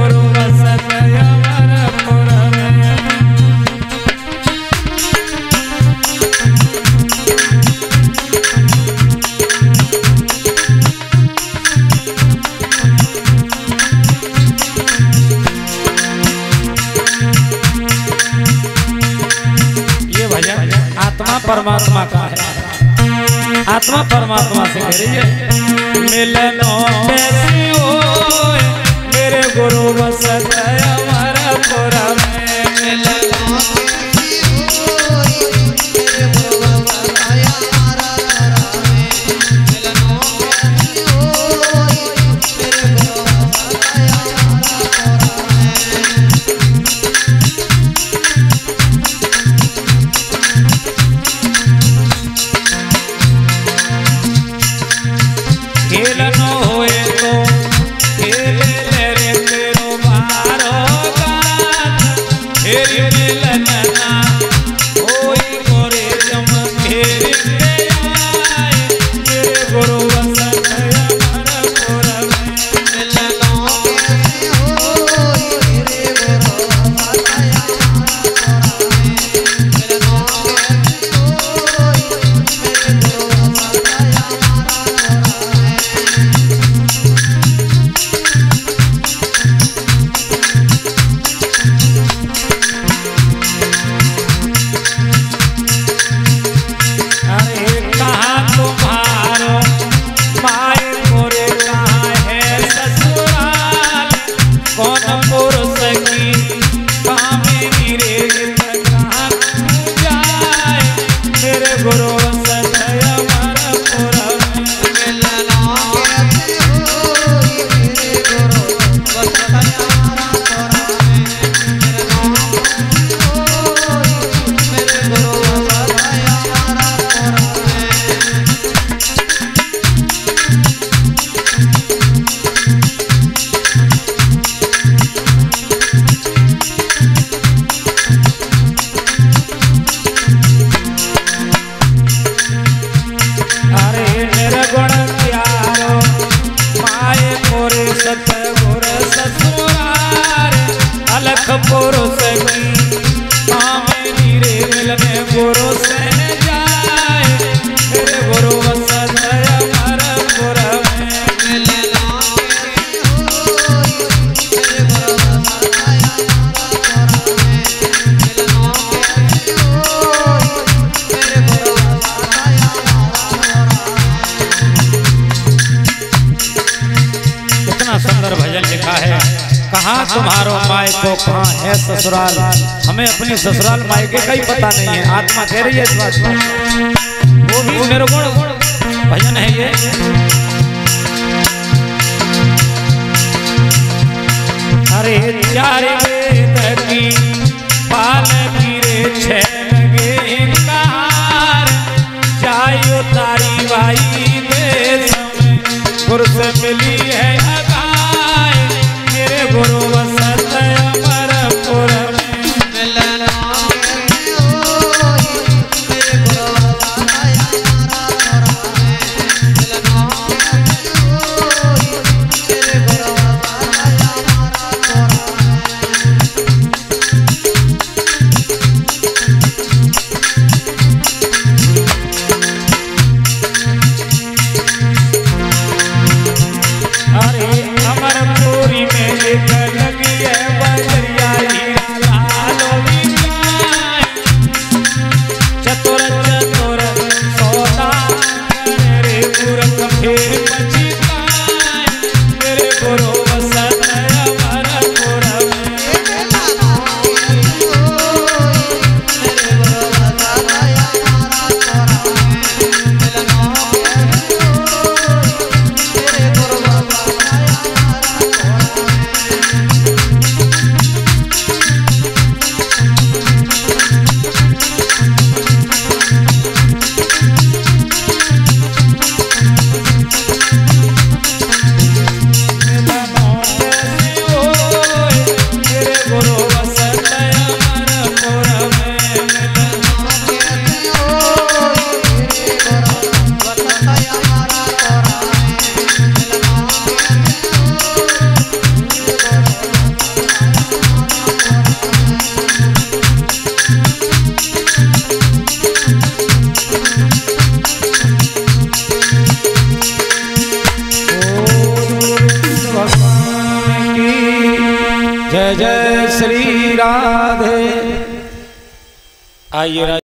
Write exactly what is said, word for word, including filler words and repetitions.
गुरु बसत अमरपुर में। ये भजन आत्मा परमात्मा का है, आत्मा परमात्मा से कह रही है। मिलनो कैसी हो मेरे गुरु बसत अमरपुर में। मिलनो खेलनो होए तो खेल ले रे तेरो बारो गात। फेरी मिलना होई गोरे जम फेरी के आए मेरे गुरु बसत अमरपुर में। मिलनो कैसी होई मेरे गुरु बसत अमरपुर में। मिलनो कैसी होई मेरे गुरु बसत अमरपुर में। सतगुर ससुरार अलख पुरुष की मेरी रे मिलने गुरु से जाए मेरे गुरु बसत अमरपुर में। मिलना होई मेरे गुरु बसत अमरपुर में। मिलना होई मेरे गुरु बसत अमरपुर में। कितना सुंदर भजन लिखा है। कहाँ तुम्हारो माय को कहाँ है ससुराल। हमें अपनी ससुराल मायके का ही पता नहीं है। आत्मा कह रही है इस बात को। वो भी निर्गुण भजन है ये। अरे चार वेद की पाल गिरे छह लगे इनकार। जायो तारी भाई देश में गुरु से मिली है मेरे गुरु बसत अमरपुर में। मिलना कैसी होई मेरे गुरु बसत अमरपुर में। मिलना कैसी होई मेरे गुरु बसत अमरपुर में। जय जय श्री राधे। आइए।